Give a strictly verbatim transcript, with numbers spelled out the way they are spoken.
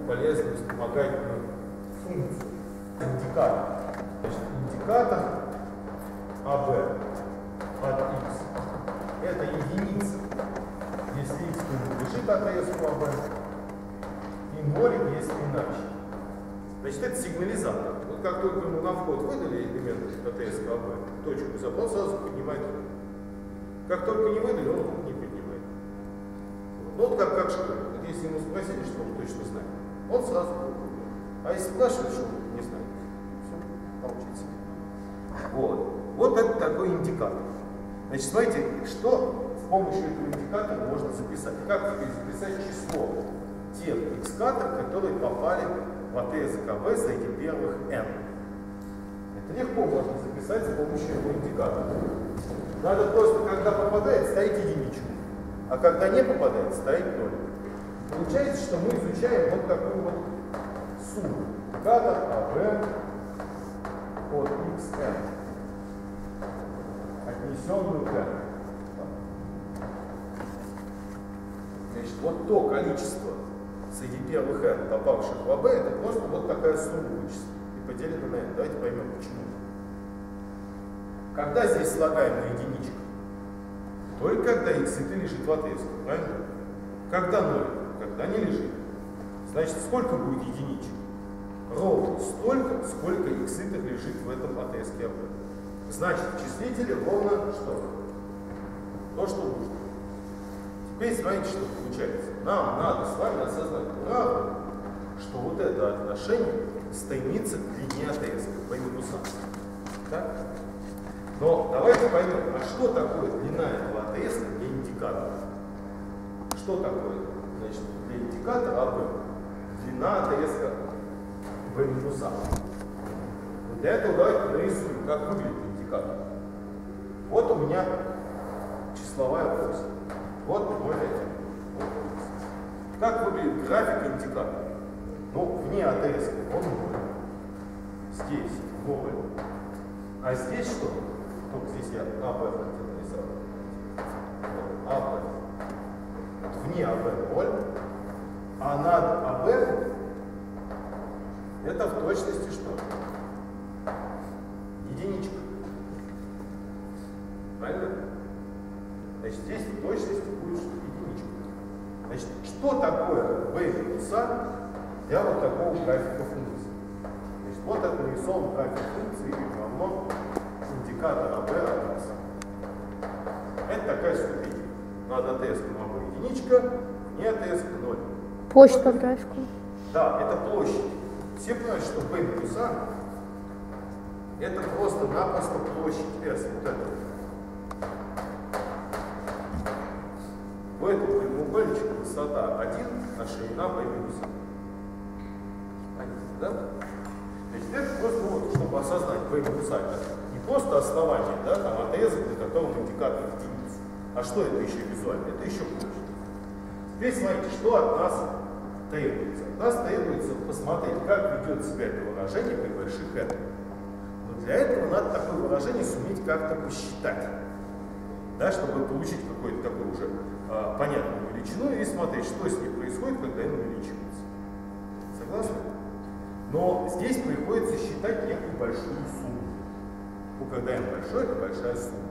полезную вспомогательную функцию. Индикатор. Значит, индикатор а бэ от x это единица, если x принадлежит отрезку а бэ, и нолик, если иначе. Значит, это сигнализатор. Вот как только ему на вход выдали элемент отрезка а бэ, точку забрал, он сразу поднимает руку. Как только не выдали, он руку не поднимает. Ну вот как, как школа. Вот если ему спросили, что он точно знает, он сразу руку поднимает. А если спрашивают, что он не знает, все, получится. Вот. Вот это такой индикатор. Значит, смотрите, что с помощью этого индикатора можно записать. Как записать число тех x-катов, которые попали в отрезок а бэ среди первых n. Это легко можно записать с помощью этого индикатора. Надо просто, когда попадает, ставить единичку, а когда не попадает, ставить ноль. Получается, что мы изучаем вот такую вот сумму. Индикатор а бэ от xn, отнесенную к n. Значит, вот то количество среди первых n, попавших в а бэ, это просто вот такая сумма вычислена и поделена на n. Давайте поймем, почему. Когда здесь слагаем на единичку? Только когда x лежит в отрезке, правильно? Когда ноль? Когда не лежит. Значит, сколько будет единичек? Ровно столько, сколько x лежит в этом отрезке а бэ. Значит, в числителе ровно что? То, что нужно. Теперь смотрите, что получается. Нам надо с вами осознать правду, что вот это отношение стремится к длине отрезка по минусам. Так? Но давайте поймем, а что такое длина этого отрезка для индикатора? Что такое, значит, для индикатора а бэ? Длина отрезка по минусам. Вот для этого давайте нарисуем, как выглядит индикатор. Вот у меня числовая ось. Вот мой этим. Как выглядит график индикатора? Ну, вне отрезка он ноль. Здесь ноль. А здесь что? Только здесь я а бэ хотел нарисовать. Вот, а бэ. Вот вне а бэ ноль. А над а бэ это в точности что? Единичка. Правильно? Значит, здесь в точности будет единичка. Значит, что такое b минуса для вот такого графика функции? Значит, вот это нарисован график функции y равно индикатор а бэ от x. Это такая ступень. Над отрезком а бэ единичка, не отрезка ноль. Площадь по графику. Да, это площадь. Все понимают, что b минуса это просто-напросто площадь S. Вот это. В этом прямоугольничке высота один, а ширина b минуса. Понятно, да? Значит, это просто вот, чтобы осознать b минуса, это не просто основание, да, там отрезок, на котором индикатор единицы. А что это еще визуально? Это еще площадь. Теперь смотрите, что от нас требуется. От нас требуется посмотреть, как ведет себя это выражение при больших n. Но для этого надо такое выражение суметь как-то посчитать. Да, чтобы получить какую-то такую уже а, понятную величину и смотреть, что с ней происходит, когда n увеличивается. Согласны? Но здесь приходится считать некую большую сумму. Ну, когда n большой, это большая сумма.